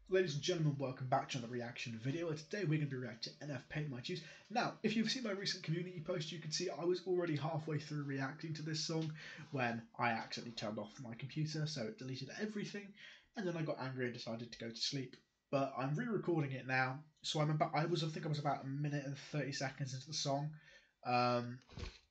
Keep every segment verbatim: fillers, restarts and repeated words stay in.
Ladies and gentlemen, welcome back to another reaction video. And today we're going to be reacting to N F Paint My Shoes. Now, if you've seen my recent community post, you can see I was already halfway through reacting to this song when I accidentally turned off my computer, so it deleted everything, and then I got angry and decided to go to sleep. But I'm re-recording it now, so I'm about. I was I think I was about a minute and thirty seconds into the song. Um,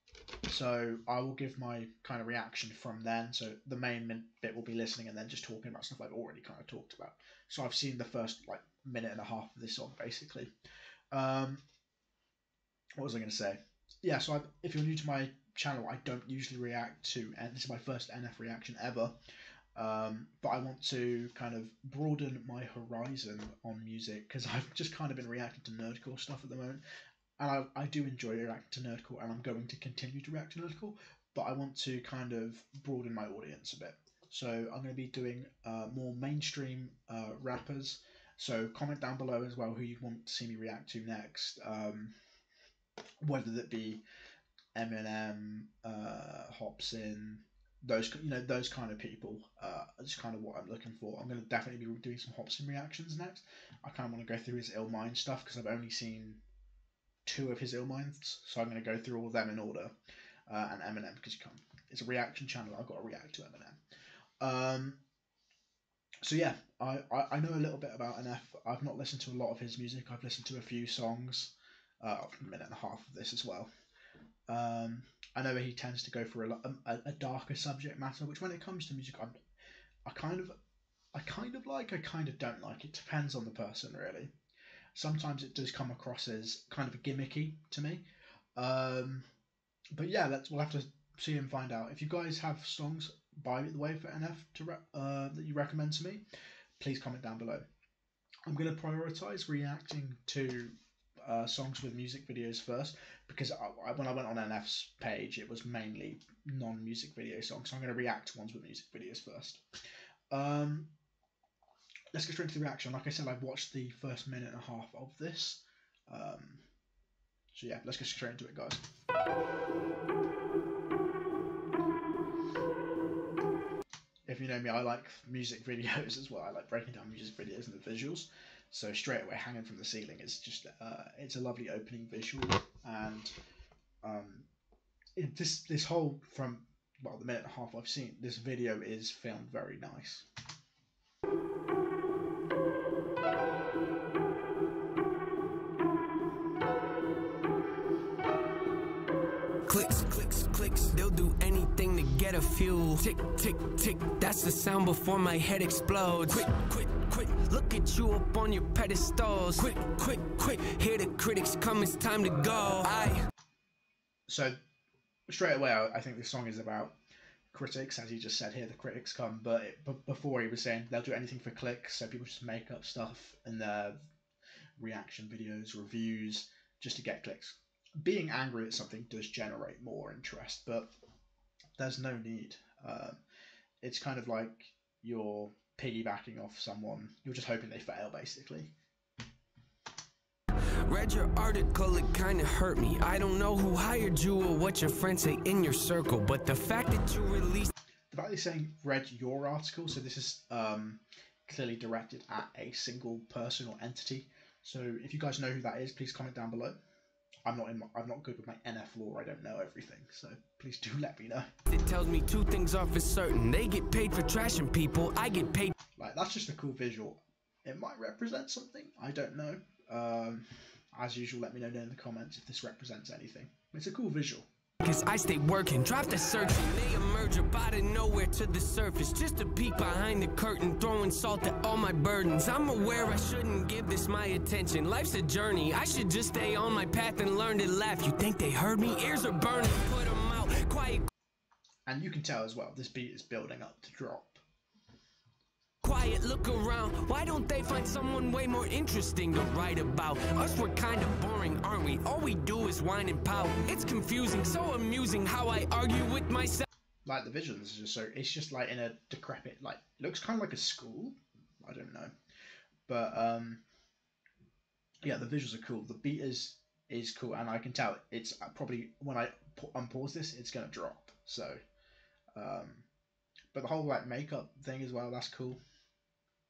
So I will give my kind of reaction from then. So the main bit will be listening and then just talking about stuff I've already kind of talked about. So I've seen the first like minute and a half of this song basically. Um, what was I going to say? Yeah, so I, if you're new to my channel, I don't usually react to, and this is my first N F reaction ever. Um, but I want to kind of broaden my horizon on music because I've just kind of been reacting to nerdcore stuff at the moment. And I, I do enjoy reacting to nerdcore, and I'm going to continue to react to nerdcore, but I want to kind of broaden my audience a bit. So I'm going to be doing uh, more mainstream uh, rappers. So comment down below as well who you want to see me react to next, um, whether that be Eminem, uh, Hopsin, those you know those kind of people. Uh, is kind of what I'm looking for. I'm going to definitely be doing some Hopsin reactions next. I kind of want to go through his Ill Mind stuff because I've only seen two of his Ill Minds, so I'm going to go through all of them in order, uh, and Eminem because you can't. It's a reaction channel. I've got to react to Eminem. Um, so yeah, I, I I know a little bit about N F. I've not listened to a lot of his music. I've listened to a few songs. Uh, a minute and a half of this as well. Um, I know he tends to go for a, a a darker subject matter, which when it comes to music, I'm I kind of I kind of like. I kind of don't like. It depends on the person, really. Sometimes it does come across as kind of gimmicky to me. Um, but yeah, let's we'll have to see and find out. If you guys have songs, by the way, for N F to re uh, that you recommend to me, please comment down below. I'm going to prioritize reacting to uh, songs with music videos first, because I, I, when I went on N F's page, it was mainly non-music video songs. So I'm going to react to ones with music videos first. Um, Let's get straight into the reaction. Like I said, I've watched the first minute and a half of this. Um, so yeah, let's get straight into it, guys. If you know me, I like music videos as well. I like breaking down music videos and the visuals. So straight away, Hanging from the Ceiling is just, uh, it's a lovely opening visual. And um, it, this, this whole, from well, the minute and a half I've seen, this video is filmed very nice. Clicks, clicks, clicks, they'll do anything to get a few. Tick, tick, tick, that's the sound before my head explodes. Quick, quick, quick, look at you up on your pedestals. Quick, quick, quick, hear the critics come, it's time to go. I. So, straight away, I, I think this song is about critics, as he just said here, the critics come, but, it, but before he was saying they'll do anything for clicks, so people just make up stuff in their reaction videos, reviews, just to get clicks. Being angry at something does generate more interest, but there's no need. Uh, it's kind of like you're piggybacking off someone. You're just hoping they fail, basically. Read your article, it kinda hurt me. I don't know who hired you or what your friends say in your circle, but the fact that you released... The fact that he's saying, read your article, so this is um, clearly directed at a single person or entity. So if you guys know who that is, please comment down below. I'm not in my, I'm not good with my N F lore. I don't know everything, so please do let me know. It tells me two things are for certain. They get paid for trashing people. I get paid. Like, that's just a cool visual. It might represent something. I don't know. Um, as usual, let me know in the comments if this represents anything. It's a cool visual. Cause I stay working, drop the searching. They emerge up out of nowhere to the surface, just to peek behind the curtain, throwing salt at all my burdens. I'm aware I shouldn't give this my attention. Life's a journey, I should just stay on my path and learn to laugh. You think they heard me? Ears are burning, put them out, quiet. And you can tell as well, this beat is building up to drop. Quiet, look around. Why don't they find someone way more interesting to write about? Us, we're kind of boring, aren't we? All we do is whine and pout. It's confusing, so amusing how I argue with myself. Like, the visuals is just so, it's just like in a decrepit, like, it looks kind of like a school. I don't know. But, um, yeah, the visuals are cool. The beat is, is cool, and I can tell it's probably, when I unpause this, it's going to drop. So, um, but the whole, like, makeup thing as well, that's cool.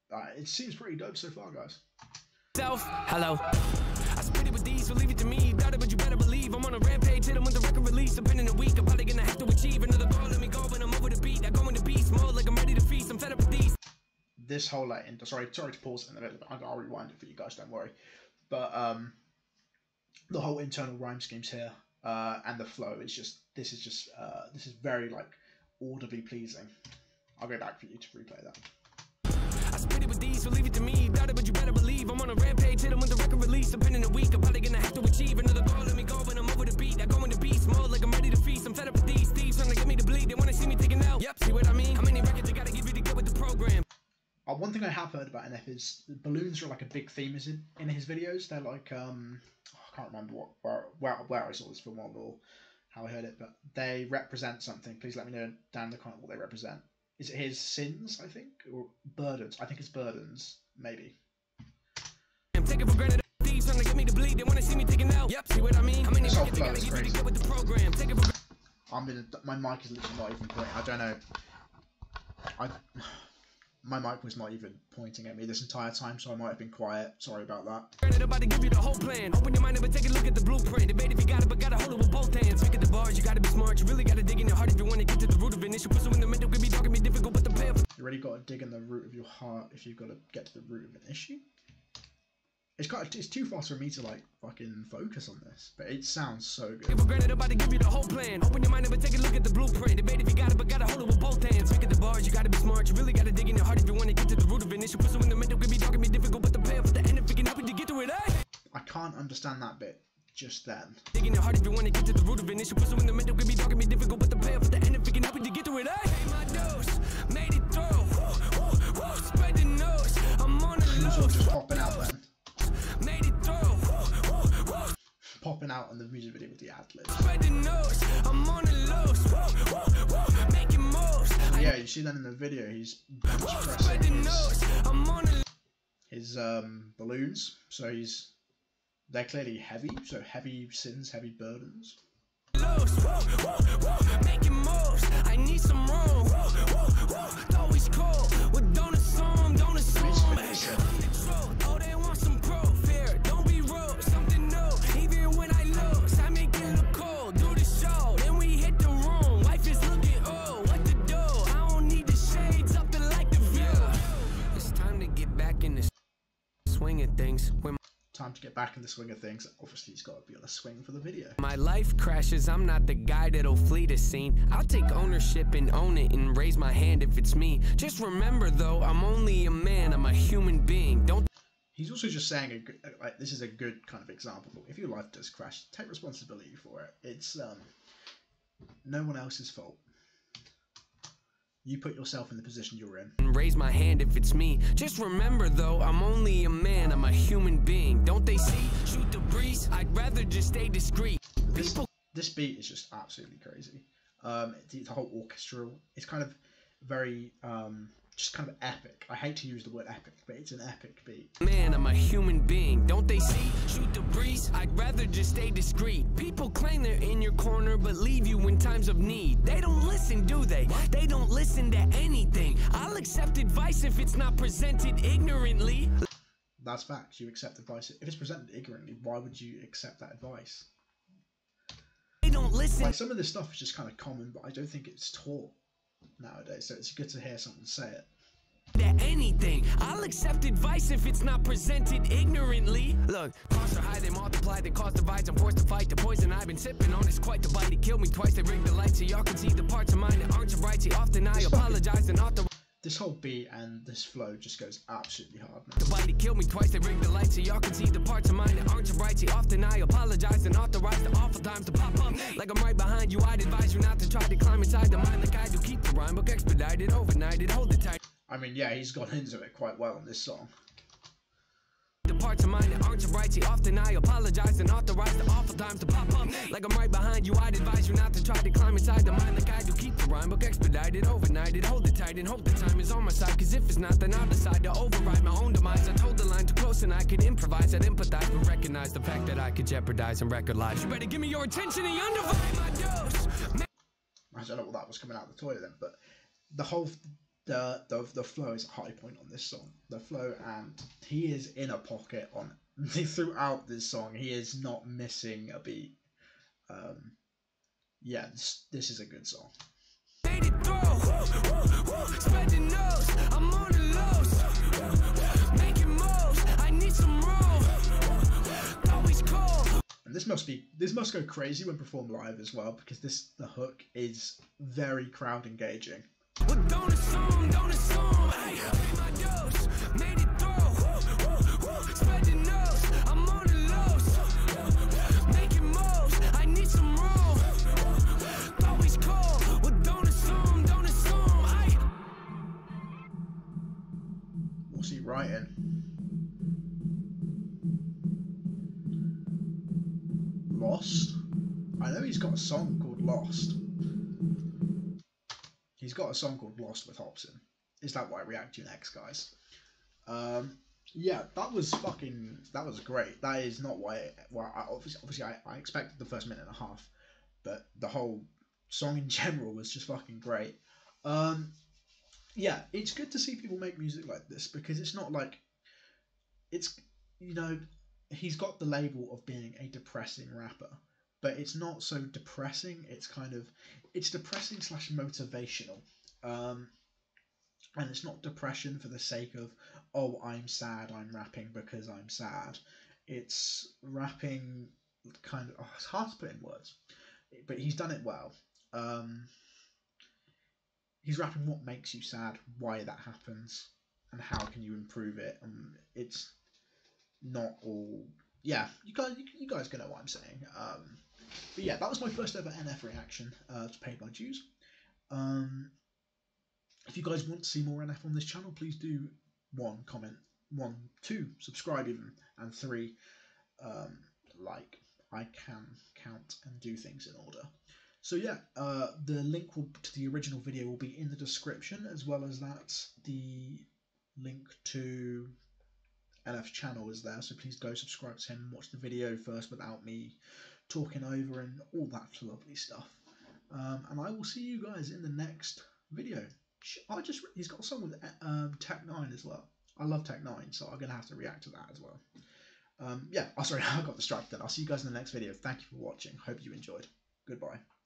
uh, it seems pretty dope so far, guys. Self, hello. I spit it with these, so leave it to me. Doubt it, but you better believe I'm on a rampage. Hit 'em with the record release. I've been in a week. I'm probably gonna have to achieve another goal. Let me go when I'm over the beat. I go into beast mode like I'm ready to feast. I'm fed up with these. This whole like, sorry, sorry to pause in the middle. I'll rewind it for you guys. Don't worry. But um, the whole internal rhyme schemes here uh, and the flow is just. This is just. Uh, this is very like audibly pleasing. I'll go back for you to replay that. I spit it with these, so leave it to me. Doubt it, but you better believe I'm on a rampage. Hit 'em with the record release. I've been in a week. I'm probably gonna have to achieve another goal. Let me go when I'm over the beat. I go into beast mode like I'm ready to feast. I'm fed up with these thieves trying to get me to bleed. They wanna see me taking out. Yep, see what I mean? How many records I gotta give you to get with the program? Uh, one thing I have heard about N F is balloons are like a big theme in, in his videos. They're like, um, I can't remember what where, where, where I saw this film or how I heard it, but they represent something. Please let me know down in the comment what they represent. Is it his sins, I think? Or burdens? I think it's burdens, maybe. I'm taking for granted thieves trying to get me to bleed. They want to see me taking out. Yep, see what I mean? How many records I gotta give you to get with the program? Take it for I'm gonna, my mic is literally not even pointing. I don't know. I, my mic was not even pointing at me this entire time, so I might have been quiet. Sorry about that. Granted, about to give you the whole plan. Open your mind up and take a look at the blueprint. Debate if you got it, but gotta hold it with both hands. Look at the bars, you gotta be smart. You really gotta dig in your heart if you want to get to the root of an issue. Pursue in the middle could be dark and be difficult, but the payoff. You really gotta dig in the root of your heart if you've got to get to the root of an issue. It's got, it's too fast for me to like fucking focus on this, but it sounds so good. For granted, about to give you the whole plan. Open your mind up and take a look at the blueprint. Debate if you got it, but gotta hold it with both hands. Look at the bars, you gotta be smart. You really gotta dig in your heart if you want to get to the root of an issue. Pursue in the middle could be dark and be difficult, but the payoff at the end if it can help you to get through it. Eh? I can't understand that bit just then. Dig in your heart if you want to get to the root of an issue. Pursue in the middle could be dark and be difficult, but the payoff at the end if it can help you to get through it. Eh? Hey, my dose, made it through. Woo, woo, woo, spread the nose. I'm on the low. Just popping out then. Made it through. Popping out on the music video with the ad libs. Yeah, you see that in the video. He's bench pressing his, his um, balloons. So he's they're clearly heavy. So heavy sins, heavy burdens. Making moves. I need some room. Always cold. Well, don't assume, don't assume. Oh, they want some proof here. Don't be rude. Something new. Even when I lose, I make it look cool. Do the show, then we hit the room. Life is looking old. What to do? I don't need the shades up to like the view. It's time to get back in the swing of things. When Time to get back in the swing of things. Obviously, he's got to be on the swing for the video. my life crashes, I'm not the guy that'll flee the scene. I'll take ownership and own it and raise my hand if it's me. Just remember though, I'm only a man, I'm a human being. Don't. He's also just saying, a good, like, this is a good kind of example. If your life does crash, take responsibility for it. It's um, no one else's fault. You put yourself in the position you're in. Raise my hand if it's me. Just remember though, I'm only a man, I'm a human being. Don't they see? Shoot the breeze, I'd rather just stay discreet. This, this beat is just absolutely crazy. Um, the, the whole orchestral, it's kind of very, um, just kind of epic. I hate to use the word epic, but it's an epic beat. Man, I'm a human being. Don't they see? Shoot the breeze, I'd rather just stay discreet. People claim they're in your corner, but leave you in times of need. They don't listen, do they? They don't listen to anything. I'll accept advice if it's not presented ignorantly. That's facts. You accept advice. If it's presented ignorantly, why would you accept that advice? They don't listen. Like, some of this stuff is just kind of common, but I don't think it's taught nowadays, so it's good to hear someone say it. That anything, I'll accept advice if it's not presented ignorantly. Look, costs are high, they multiply, they cause divides. I'm forced to fight the poison I've been sipping on. It's quite the bite. It killed me twice. They rigged the lights so y'all can see the parts of mine that aren't right. See, often I apologize and author. This whole beat and this flow just goes absolutely hard, man. The bite, it killed me twice. They rigged the lights so y'all can see the parts of mine that aren't right. See, often I apologize and authorize the awful times to pop up. Like I'm right behind you, I'd advise you not to try to climb inside the mind like I do. Keep the rhyme book expedited, overnighted, hold it tight. I mean, yeah, he's gone into it quite well on this song. The parts of mine that aren't right. See, often I apologize and authorize the awful times to pop up. Like I'm right behind you, I'd advise you not to try to climb inside the mind like I do. Keep the rhyme book expedited, overnighted, hold it tight and hope the time is on my side. Cause if it's not, then I'll decide to override my own demise. I told the line too close and I could improvise. I'd empathize but recognize the fact that I could jeopardize and record lives. You better give me your attention and undivide my dose. I don't know what that was coming out of the toilet then, but the whole the, the the flow is a high point on this song. The flow, and he is in a pocket on throughout this song. He is not missing a beat. Um, yeah, this, this is a good song. And this must be this must go crazy when performed live as well, because this the hook is very crowd engaging. Well, don't assume, don't assume, hey, my dose, made it through, spread the nose, I'm on the lows, making moves, I need some room, always cold, well, don't assume, don't assume, hey. What's he writing? Lost? I know he's got a song called Lost. He's got a song called Lost with Hobson. Is that what I react to next, guys? Um, yeah, that was fucking, that was great. That is not why, well, I, obviously, obviously I, I expected the first minute and a half, but the whole song in general was just fucking great. Um, yeah, it's good to see people make music like this, because it's not like, it's, you know, he's got the label of being a depressing rapper, but it's not so depressing. It's kind of, it's depressing slash motivational. Um, and it's not depression for the sake of, oh, I'm sad, I'm rapping because I'm sad. It's rapping kind of, oh, it's hard to put in words, but he's done it well. Um, he's rapping what makes you sad, why that happens, and how can you improve it. And it's not all, yeah, you guys, you guys can know what I'm saying. Um, but yeah, that was my first ever N F reaction uh, to Paid My Dues. Um, if you guys want to see more N F on this channel, please do one, comment, one, two, subscribe even, and three, um, like. I can count and do things in order. So yeah, uh, the link will, to the original video will be in the description, as well as that the link to N F's channel is there, so please go subscribe to him and watch the video first without me talking over and all that lovely stuff. Um, and I will see you guys in the next video. I just he's got a song with um, Tech Nine as well. I love Tech Nine, so I'm gonna have to react to that as well. Um, yeah, oh sorry, I got distracted. I'll see you guys in the next video. Thank you for watching. Hope you enjoyed. Goodbye.